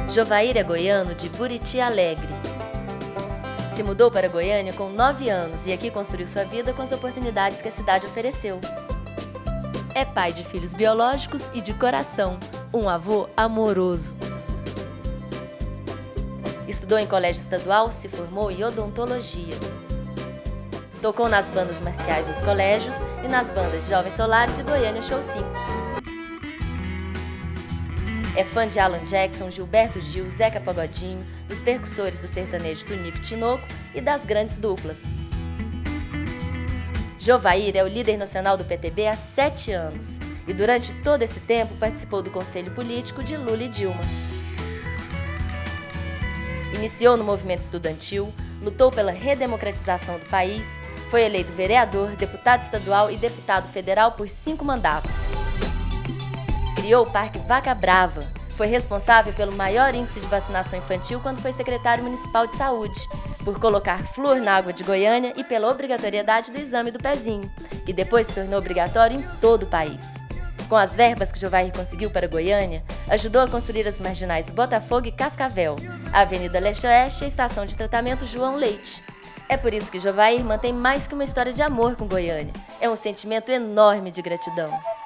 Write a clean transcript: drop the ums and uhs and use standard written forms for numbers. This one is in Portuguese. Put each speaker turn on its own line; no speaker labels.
Jovair é goiano de Buriti Alegre. Se mudou para Goiânia com 9 anos e aqui construiu sua vida com as oportunidades que a cidade ofereceu. É pai de filhos biológicos e de coração, um avô amoroso. Estudou em colégio estadual, se formou em odontologia. Tocou nas bandas marciais dos colégios e nas bandas Jovens Solares e Goiânia Show 5. É fã de Alan Jackson, Gilberto Gil, Zeca Pagodinho, dos percussores do sertanejo Tunico e Tinoco e das grandes duplas. Jovair é o líder nacional do PTB há 7 anos e durante todo esse tempo participou do conselho político de Lula e Dilma. Iniciou no movimento estudantil, lutou pela redemocratização do país, foi eleito vereador, deputado estadual e deputado federal por 5 mandatos. Criou o Parque Vaca Brava, foi responsável pelo maior índice de vacinação infantil quando foi secretário municipal de saúde, por colocar flúor na água de Goiânia e pela obrigatoriedade do exame do pezinho, que depois se tornou obrigatório em todo o país. Com as verbas que Jovair conseguiu para Goiânia, ajudou a construir as marginais Botafogo e Cascavel, a Avenida Leste-Oeste e a Estação de Tratamento João Leite. É por isso que Jovair mantém mais que uma história de amor com Goiânia. É um sentimento enorme de gratidão.